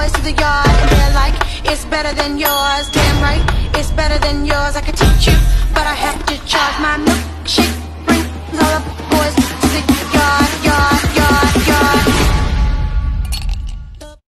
boys to the yard, and they're like, it's better than yours. Damn right, it's better than yours. I could teach you